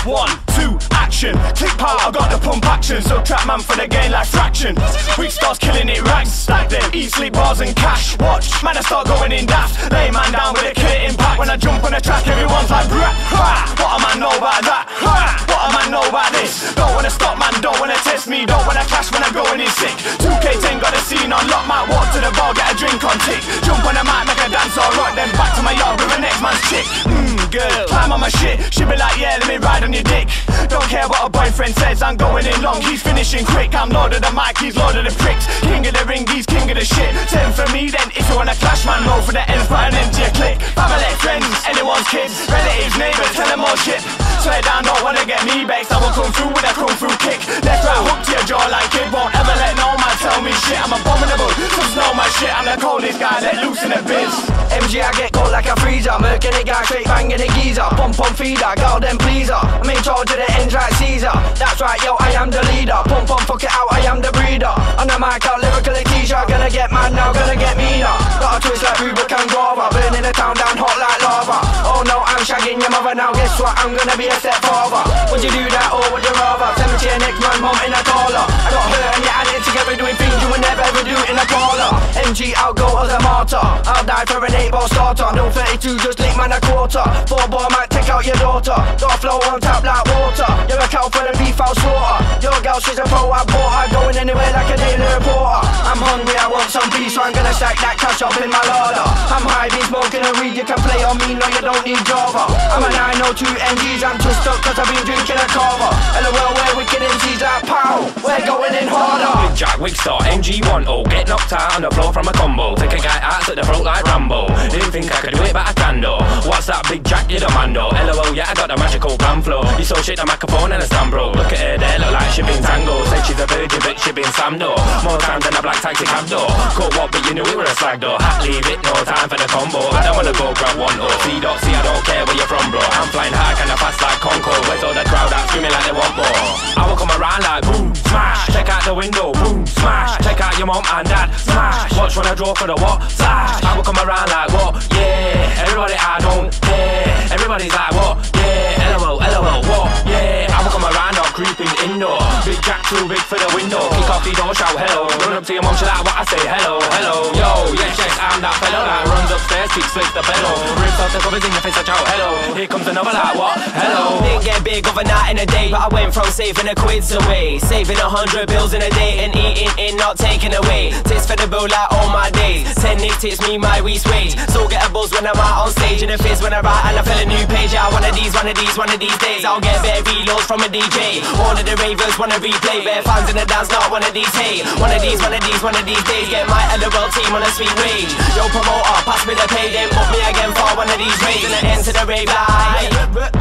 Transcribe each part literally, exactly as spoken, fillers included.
One, two, action. Click power, I got the pump action. So trap man for the game like fraction. Weak stars killing it rags. Stack them, eat, sleep, bars and cash. Watch, man I start going in daft. Lay man down with a killer impact. When I jump on the track, everyone's like brah, ha. What a man know about that? Ha. What a man know about this? Don't wanna stop man, don't wanna test me. Don't wanna clash when I'm going in sick. two K ten got a scene on lock. Might walk to the bar, get a drink on tick. Jump on the mic, make a dance or rock. Then back to my yard with the next man's chick. Mmm, girl, climb on my shit. She be like, yeah, let me ride on your dick. Don't care what a boyfriend says, I'm going in long. He's finishing quick, I'm lord of the mic, he's lord of the pricks. King of the ring, he's king of the shit. Ten for me then, if you wanna clash man, roll for the ends, put an end to your click. Family, friends, anyone's kids, relatives, neighbours, tell them all shit. Swear down, don't wanna get me baked, I will come through with a kung fu kick. Left right hook to your jawline, kid, won't ever let no man tell me shit. I'm abominable, some know my shit, I'm the coldest guy, let loose in the biz. M G, I get cold like a freezer, murking it guy, straight banging it geezer. Pump pump feeder, girl them pleaser. I'm in charge of the ends like Caesar. That's right, yo, I am the leader. Pump pump, fuck it out, I am the breeder. On the mic, out lyrically teacher. Gonna get mad now, gonna get meaner. Got a twist like Rubicon Guava, burning the town down hot like lava. Oh no, I'm shagging your mother now. Guess what? I'm gonna be a stepfather. Would you do that or would you rather? Send me to your next man, mum in a taller. I got her and you add it together, doing things you would never ever do in a parlour. M G, I'll go as a martyr. I'll die for an eight ball starter. No thirty-two, just lick man a quarter. Four ball might take out your daughter. Got a flow on tap like water. You're a cow for the beef house slaughter. Your girl, she's a pro, I bought her. Going anywhere like a daily reporter. I'm hungry, I want some beef, so I'm gonna stack that cash up in my larder. I'm high, been smoking a weed, you can play on me, no you don't need Java. I'm a nine oh two N Gs, I'm too stuck cause I've been drinking a carver. LOL, we're wicked M Cs like pow, we're going in harder. Big Jack, Wig Star, M G one oh, get knocked out on the floor from a combo. Take a guy out at the throat like Rambo. Didn't think I could do it, but I can though. What's that, Big Jack, you're the mando. LOL, yeah, I got the magical plan flow. You so shit, the microphone and a stand bro. Look at her there, look like she been tango. Said she's a virgin, but she been Sam though. More time than a black taxi cab door. Caught what, but you knew we were a slag though. Hat leave it, no time for the combo. I don't wanna go grab one oh. C dot C, I don't care where you're from bro. I'm flying high, kinda fast like Concord. Where's all the crowd out screaming like they want more? I will come around like boom, smash. Check out the window, boom, smash. Check out your mom and dad, smash. Watch when I draw for the what, flash. I will come around like what, yeah. Everybody I don't care. Everybody's like what, yeah. LOL, LOL, what, yeah. I will come around, I'm creeping indoor. Big Jack too big for the window. Kick off the door, shout hello. Run up to your mom, she like what I say, hello, hello. Yo, yes, yes, I'm that fellow that runs upstairs, keeps flips the pedal. Rips off the covers in your face, I shout hello. Here comes another like what, hello. Didn't get big overnight in a day, but I went from saving a quids away. Saving a hundred bills in a day and eating in, not taking away. Tits for the bill like all my days. Ten nick tits me my week's wage. So get a buzz when I'm out on stage, and a fizz when I write and I fill a new page. Yeah, one of these, one of these, one of these days I'll get bare reloads from a D J. All of the ravers wanna replay, bare fans in the dance, not one of these. Hey, one of these, one of these, one of these days get my L O L team on a sweet wage. Yo promoter, pass me the pay, then book me again for one of these raves. And the end to the rave like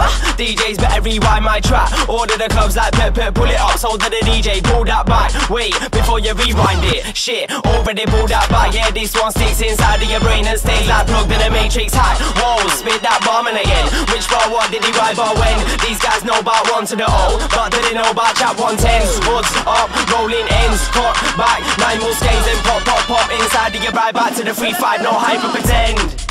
D Js better rewind my track. Order the clubs like pep pep, pull it up, sold to the D J, pull that back. Wait, before you rewind it, shit, already pulled that back. Yeah, this one sticks inside of your brain and stays like plugged in a matrix high. Whoa, spit that bomb in again. Which bar, what did he ride bar when? These guys know about one to the O, but do they know about chap one ten? Woods up, rolling ends, cut back, nine more skates and pop, pop, pop inside of your ride back to the three five, no hyper pretend.